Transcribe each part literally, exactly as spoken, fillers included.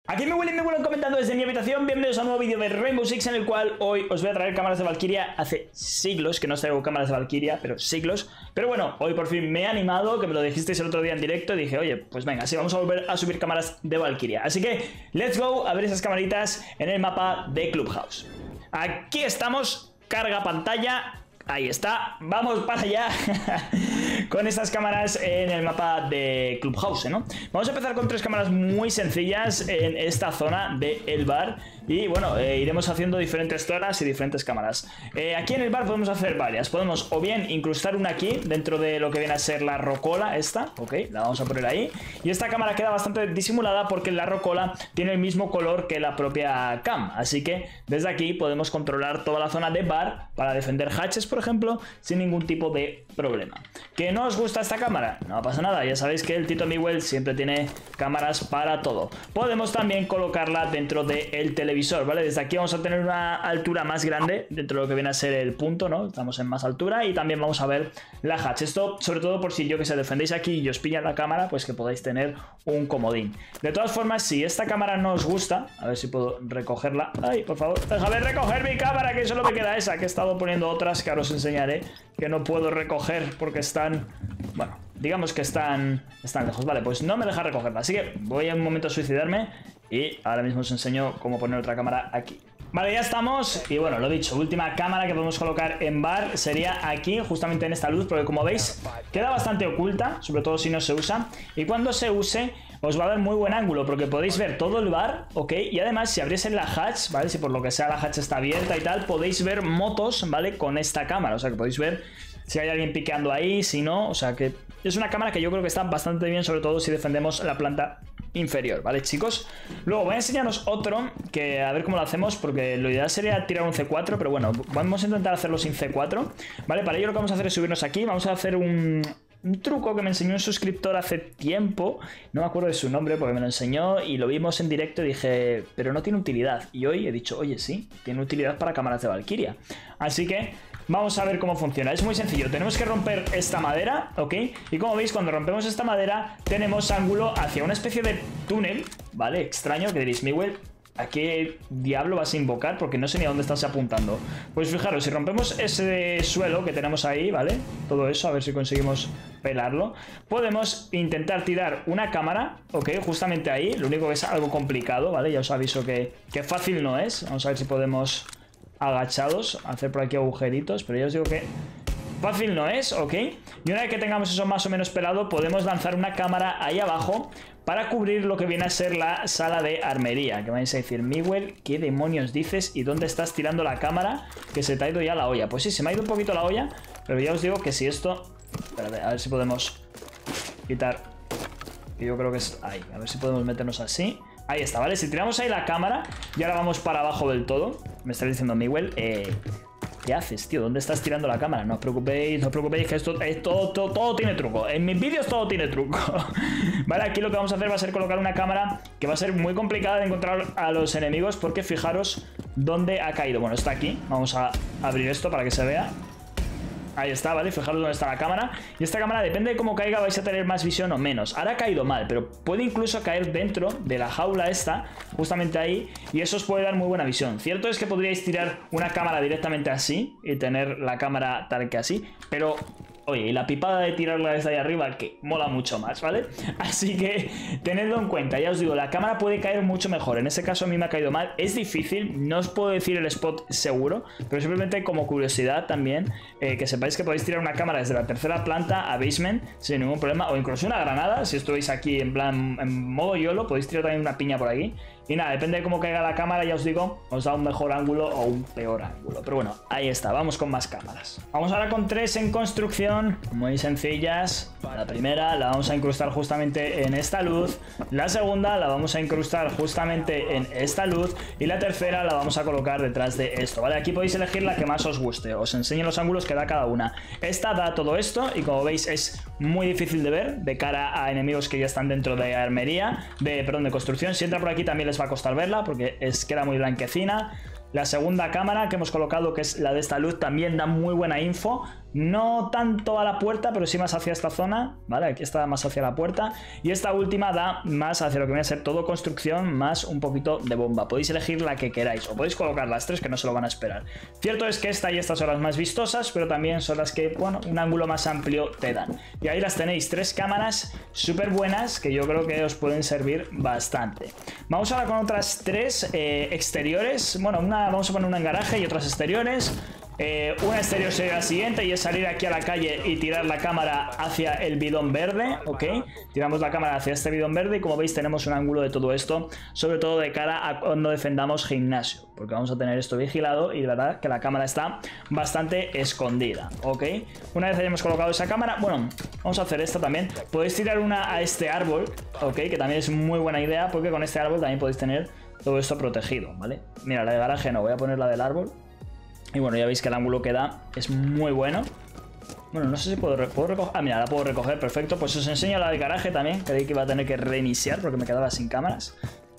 Aquí me huelen, me huelen comentando desde mi habitación. Bienvenidos a un nuevo vídeo de Rainbow Six, en el cual hoy os voy a traer cámaras de Valkyria. Hace siglos que no os traigo cámaras de Valkyria, pero siglos. Pero bueno, hoy por fin me he animado, que me lo dijisteis el otro día en directo, y dije, oye, pues venga, sí, vamos a volver a subir cámaras de Valkyria. Así que, let's go a ver esas camaritas en el mapa de Clubhouse. Aquí estamos, carga pantalla. Ahí está, vamos para allá con estas cámaras en el mapa de Clubhouse, ¿no? Vamos a empezar con tres cámaras muy sencillas en esta zona del bar. Y bueno, eh, iremos haciendo diferentes zonas y diferentes cámaras. eh, Aquí en el bar podemos hacer varias. Podemos o bien incrustar una aquí dentro de lo que viene a ser la rocola esta. Ok, la vamos a poner ahí. Y esta cámara queda bastante disimulada porque la rocola tiene el mismo color que la propia cam. Así que desde aquí podemos controlar toda la zona de bar para defender hatches, por ejemplo, sin ningún tipo de problema. ¿Que no os gusta esta cámara? No pasa nada, ya sabéis que el Tito Miguel siempre tiene cámaras para todo. Podemos también colocarla dentro del televisor, ¿vale? Desde aquí vamos a tener una altura más grande dentro de lo que viene a ser el punto, ¿no? Estamos en más altura y también vamos a ver la hatch. Esto sobre todo por si yo que sé defendéis aquí y os pillan la cámara, pues que podáis tener un comodín. De todas formas, si esta cámara no os gusta, a ver si puedo recogerla. Ay, por favor, déjame recoger mi cámara, que solo me queda esa, que he estado poniendo otras que ahora os enseñaré, que no puedo recoger porque están, bueno, digamos que están, están lejos. Vale, pues no me deja recogerla, así que voy a un momento a suicidarme y ahora mismo os enseño cómo poner otra cámara aquí. Vale, ya estamos. Y bueno, lo dicho, última cámara que podemos colocar en bar sería aquí, justamente en esta luz, porque como veis queda bastante oculta, sobre todo si no se usa. Y cuando se use os va a dar muy buen ángulo, porque podéis ver todo el bar, ¿ok? Y además si abriesen la hatch, ¿vale? Si por lo que sea la hatch está abierta y tal, podéis ver motos, ¿vale? Con esta cámara, o sea que podéis ver si hay alguien piqueando ahí, si no, o sea que es una cámara que yo creo que está bastante bien, sobre todo si defendemos la planta inferior, ¿vale, chicos? Luego voy a enseñaros otro, que a ver cómo lo hacemos, porque lo ideal sería tirar un C cuatro, pero bueno, vamos a intentar hacerlo sin C cuatro, ¿vale? Para ello lo que vamos a hacer es subirnos aquí, vamos a hacer un... un truco que me enseñó un suscriptor hace tiempo, no me acuerdo de su nombre porque me lo enseñó y lo vimos en directo y dije, pero no tiene utilidad. Y hoy he dicho, oye, sí, tiene utilidad para cámaras de Valkyria. Así que vamos a ver cómo funciona. Es muy sencillo, tenemos que romper esta madera, ¿ok? Y como veis, cuando rompemos esta madera tenemos ángulo hacia una especie de túnel, ¿vale? Extraño, que diréis, Miguel, ¿a qué diablo vas a invocar? Porque no sé ni a dónde estás apuntando. Pues fijaros, si rompemos ese suelo que tenemos ahí, ¿vale? Todo eso, a ver si conseguimos pelarlo. Podemos intentar tirar una cámara, ¿ok? Justamente ahí. Lo único que es algo complicado, ¿vale? Ya os aviso que, que fácil no es. Vamos a ver si podemos, agachados, hacer por aquí agujeritos. Pero ya os digo que fácil no es, ¿ok? Y una vez que tengamos eso más o menos pelado, podemos lanzar una cámara ahí abajo para cubrir lo que viene a ser la sala de armería. Que vais a decir, Miguel, ¿qué demonios dices? ¿Y dónde estás tirando la cámara? Que se te ha ido ya la olla. Pues sí, se me ha ido un poquito la olla, pero ya os digo que si esto... Espérate, a ver si podemos quitar... Yo creo que es ahí. A ver si podemos meternos así. Ahí está, ¿vale? Si tiramos ahí la cámara y ahora vamos para abajo del todo. Me está diciendo, Miguel, eh... ¿qué haces, tío? ¿Dónde estás tirando la cámara? No os preocupéis, no os preocupéis, que esto es todo, todo, todo tiene truco. En mis vídeos todo tiene truco. Vale, aquí lo que vamos a hacer va a ser colocar una cámara que va a ser muy complicada de encontrar a los enemigos, porque fijaros dónde ha caído. Bueno, está aquí. Vamos a abrir esto para que se vea. Ahí está, ¿vale? Fijaros dónde está la cámara. Y esta cámara, depende de cómo caiga, vais a tener más visión o menos. Ahora ha caído mal, pero puede incluso caer dentro de la jaula esta, justamente ahí, y eso os puede dar muy buena visión. Cierto es que podríais tirar una cámara directamente así y tener la cámara tal que así, pero... oye, y la pipada de tirarla desde ahí arriba, que mola mucho más, ¿vale? Así que tenedlo en cuenta, ya os digo, la cámara puede caer mucho mejor. En ese caso a mí me ha caído mal, es difícil, no os puedo decir el spot seguro, pero simplemente como curiosidad también, eh, que sepáis que podéis tirar una cámara desde la tercera planta a basement sin ningún problema, o incluso una granada, si estuvais aquí en plan, en modo YOLO, podéis tirar también una piña por aquí. Y nada, depende de cómo caiga la cámara, ya os digo, os da un mejor ángulo o un peor ángulo. Pero bueno, ahí está, vamos con más cámaras. Vamos ahora con tres en construcción, muy sencillas. La primera la vamos a incrustar justamente en esta luz. La segunda la vamos a incrustar justamente en esta luz. Y la tercera la vamos a colocar detrás de esto, ¿vale? Aquí podéis elegir la que más os guste. Os enseño los ángulos que da cada una. Esta da todo esto y como veis es muy difícil de ver de cara a enemigos que ya están dentro de armería, de, perdón, de construcción. Si entra por aquí también les va a costar verla porque es, queda muy blanquecina. La segunda cámara que hemos colocado, que es la de esta luz, también da muy buena info no tanto a la puerta, pero sí más hacia esta zona, ¿vale? Aquí está más hacia la puerta. Y esta última da más hacia lo que viene a ser todo construcción, más un poquito de bomba. Podéis elegir la que queráis, o podéis colocar las tres que no se lo van a esperar. Cierto es que esta y estas son las más vistosas, pero también son las que, bueno, un ángulo más amplio te dan. Y ahí las tenéis, tres cámaras súper buenas que yo creo que os pueden servir bastante. Vamos ahora con otras tres eh, exteriores. Bueno, una, vamos a poner una en garaje y otras exteriores. Eh, una exterior sería la siguiente y es salir aquí a la calle y tirar la cámara hacia el bidón verde, ¿ok? Tiramos la cámara hacia este bidón verde y como veis tenemos un ángulo de todo esto, sobre todo de cara a cuando defendamos gimnasio, porque vamos a tener esto vigilado y de verdad que la cámara está bastante escondida, ¿ok? Una vez hayamos colocado esa cámara, bueno, vamos a hacer esta también. Podéis tirar una a este árbol, ¿ok? Que también es muy buena idea porque con este árbol también podéis tener todo esto protegido, ¿vale? Mira, la de garaje no, voy a poner la del árbol. Y bueno, ya veis que el ángulo que da es muy bueno. Bueno, no sé si puedo, ¿puedo recoger. Ah, mira, la puedo recoger, perfecto. Pues os enseño la del garaje también. Creí que iba a tener que reiniciar porque me quedaba sin cámaras.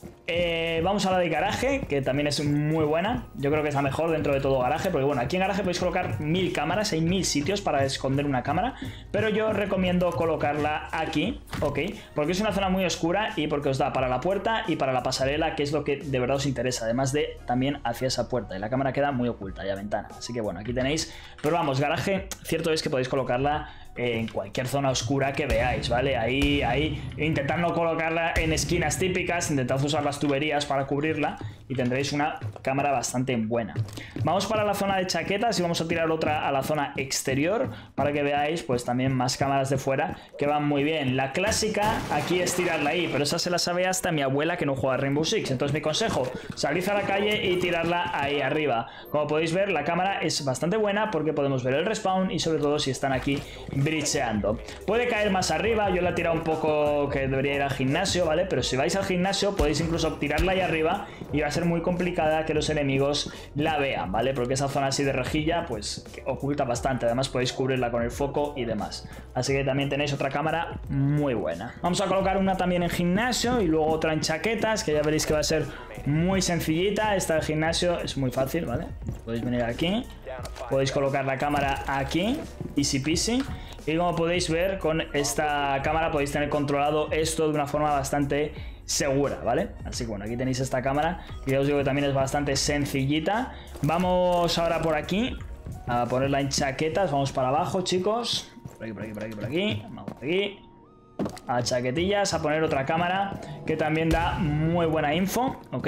Eh, vamos a la de garaje, que también es muy buena. Yo creo que es la mejor dentro de todo garaje, porque bueno, aquí en garaje podéis colocar mil cámaras, hay mil sitios para esconder una cámara, pero yo recomiendo colocarla aquí, ok, porque es una zona muy oscura y porque os da para la puerta y para la pasarela, que es lo que de verdad os interesa, además de también hacia esa puerta, y la cámara queda muy oculta y la ventana, así que bueno, aquí tenéis. Pero vamos, garaje, cierto es que podéis colocarla en cualquier zona oscura que veáis, ¿vale? Ahí, ahí, intentad no colocarla en esquinas típicas, intentad usar las tuberías para cubrirla y tendréis una cámara bastante buena. Vamos para la zona de chaquetas y vamos a tirar otra a la zona exterior para que veáis pues también más cámaras de fuera que van muy bien. La clásica aquí es tirarla ahí, pero esa se la sabe hasta mi abuela que no juega a Rainbow Six, entonces mi consejo, salid a la calle y tirarla ahí arriba. Como podéis ver, la cámara es bastante buena porque podemos ver el respawn y sobre todo si están aquí bricheando. Puede caer más arriba, yo la he tirado un poco que debería ir al gimnasio, ¿vale? Pero si vais al gimnasio podéis incluso tirarla ahí arriba y va a ser muy complicada que los enemigos la vean, ¿vale? Porque esa zona así de rejilla pues oculta bastante, además podéis cubrirla con el foco y demás. Así que también tenéis otra cámara muy buena. Vamos a colocar una también en gimnasio y luego otra en chaquetas, que ya veréis que va a ser muy sencillita. Esta del gimnasio es muy fácil, ¿vale? Podéis venir aquí, podéis colocar la cámara aquí, easy peasy. Y como podéis ver, con esta cámara podéis tener controlado esto de una forma bastante segura, ¿vale? Así que bueno, aquí tenéis esta cámara, que ya os digo que también es bastante sencillita. Vamos ahora por aquí a ponerla en chaquetas. Vamos para abajo, chicos. Por aquí, por aquí, por aquí, por aquí. Vamos por aquí. A chaquetillas, a poner otra cámara que también da muy buena info, ¿ok?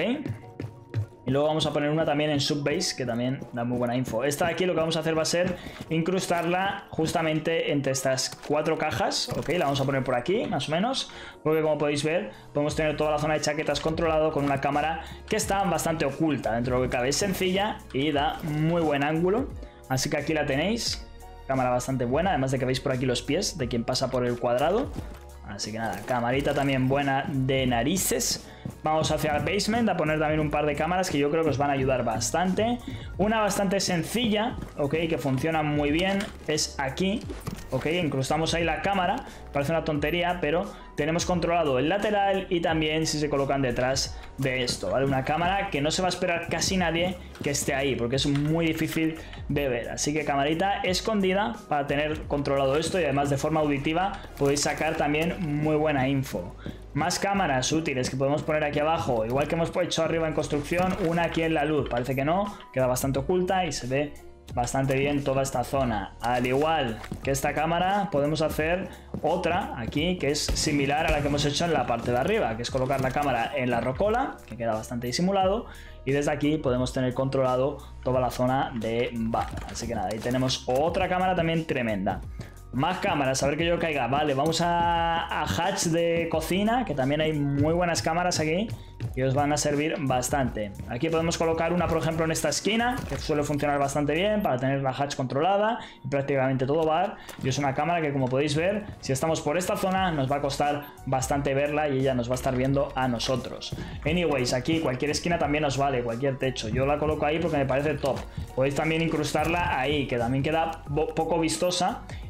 Y luego vamos a poner una también en Subbase, que también da muy buena info. Esta de aquí lo que vamos a hacer va a ser incrustarla justamente entre estas cuatro cajas, ¿ok? La vamos a poner por aquí, más o menos, porque como podéis ver, podemos tener toda la zona de chaquetas controlado con una cámara que está bastante oculta. Dentro de lo que cabe es sencilla y da muy buen ángulo. Así que aquí la tenéis, cámara bastante buena, además de que veis por aquí los pies de quien pasa por el cuadrado. Así que nada, camarita también buena de narices. Vamos hacia el basement a poner también un par de cámaras que yo creo que os van a ayudar bastante. Una bastante sencilla, ok, que funciona muy bien, es aquí, ok, incrustamos ahí la cámara, parece una tontería, pero tenemos controlado el lateral y también si se colocan detrás de esto, ¿vale? Una cámara que no se va a esperar casi nadie que esté ahí, porque es muy difícil de ver. Así que camarita escondida para tener controlado esto y además de forma auditiva podéis sacar también muy buena info. Más cámaras útiles que podemos poner aquí abajo, igual que hemos hecho arriba en construcción, una aquí en la luz, parece que no, queda bastante oculta y se ve bastante bien toda esta zona. Al igual que esta cámara podemos hacer otra aquí que es similar a la que hemos hecho en la parte de arriba, que es colocar la cámara en la rocola, que queda bastante disimulado, y desde aquí podemos tener controlado toda la zona de baja. Así que nada, ahí tenemos otra cámara también tremenda. Más cámaras, a ver que yo caiga. Vale, vamos a, a hatch de cocina, que también hay muy buenas cámaras aquí y os van a servir bastante. Aquí podemos colocar una, por ejemplo, en esta esquina, que suele funcionar bastante bien para tener la hatch controlada y prácticamente todo bar. Y es una cámara que, como podéis ver, si estamos por esta zona nos va a costar bastante verla y ella nos va a estar viendo a nosotros. Anyways, aquí cualquier esquina también os vale, cualquier techo. Yo la coloco ahí porque me parece top. Podéis también incrustarla ahí, que también queda poco vistosa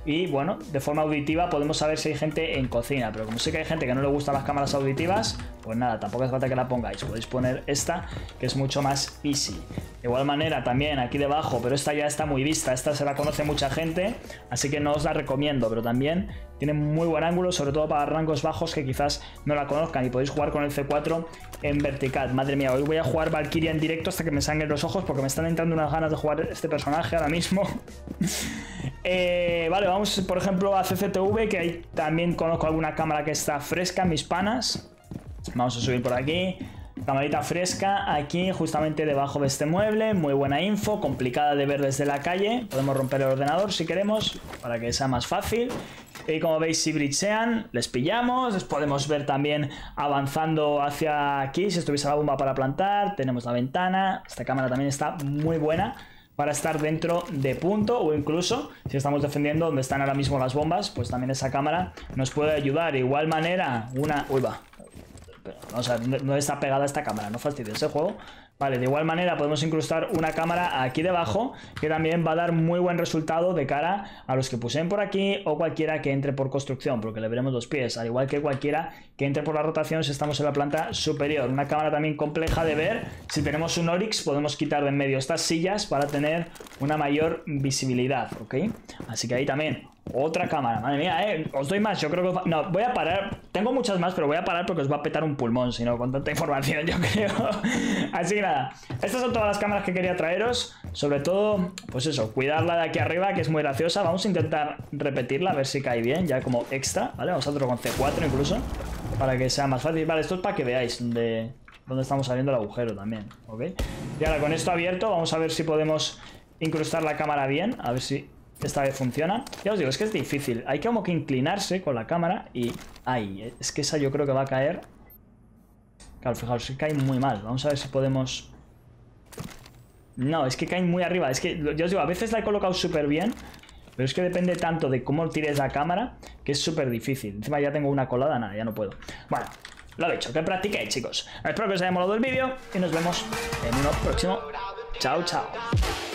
y bueno, de forma auditiva podemos saber si hay gente en cocina, pero como sé que hay gente que no le gustan las cámaras auditivas, pues nada, tampoco hace falta que la pongáis, podéis poner esta que es mucho más easy. De igual manera también aquí debajo, pero esta ya está muy vista, esta se la conoce mucha gente, así que no os la recomiendo, pero también tiene muy buen ángulo, sobre todo para rangos bajos que quizás no la conozcan, y podéis jugar con el C cuatro en vertical. Madre mía, hoy voy a jugar Valkyria en directo hasta que me sangren los ojos porque me están entrando unas ganas de jugar este personaje ahora mismo. eh, vale, vamos por ejemplo a C C T V, que ahí también conozco alguna cámara que está fresca, mis panas. Vamos a subir por aquí. Camarita fresca aquí justamente debajo de este mueble, muy buena info, complicada de ver desde la calle. Podemos romper el ordenador si queremos para que sea más fácil. Y como veis, si bridgean, les pillamos. Les podemos ver también avanzando hacia aquí, si estuviese la bomba para plantar. Tenemos la ventana. Esta cámara también está muy buena para estar dentro de punto, o incluso si estamos defendiendo donde están ahora mismo las bombas, pues también esa cámara nos puede ayudar. De igual manera, una... Uy, va. Vamos a ver, no está pegada esta cámara, no fastidies ese juego. Vale, de igual manera podemos incrustar una cámara aquí debajo, que también va a dar muy buen resultado de cara a los que puseen por aquí o cualquiera que entre por construcción, porque le veremos los pies, al igual que cualquiera que entre por la rotación si estamos en la planta superior. Una cámara también compleja de ver. Si tenemos un Oryx podemos quitar de en medio estas sillas para tener una mayor visibilidad, ¿ok? Así que ahí también otra cámara, madre mía, eh. Os doy más, yo creo que os va... No, voy a parar. Tengo muchas más, pero voy a parar porque os va a petar un pulmón, si no, con tanta información, yo creo. Así que nada, estas son todas las cámaras que quería traeros. Sobre todo, pues eso, cuidarla de aquí arriba, que es muy graciosa. Vamos a intentar repetirla, a ver si cae bien, ya como extra, ¿vale? Vamos a hacerlo con C cuatro incluso, para que sea más fácil. Vale, esto es para que veáis dónde, dónde estamos saliendo el agujero también, ¿ok? Y ahora con esto abierto, vamos a ver si podemos incrustar la cámara bien, a ver si esta vez funciona. Ya os digo, es que es difícil. Hay como que inclinarse con la cámara y... ¡Ay! Es que esa yo creo que va a caer. Claro, fijaos, que cae muy mal. Vamos a ver si podemos... No, es que cae muy arriba. Es que, ya os digo, a veces la he colocado súper bien, pero es que depende tanto de cómo tires la cámara que es súper difícil. Encima ya tengo una colada, nada, ya no puedo. Bueno, lo he dicho, que practiquéis, chicos. Espero que os haya molado el vídeo y nos vemos en uno próximo. Chao, chao.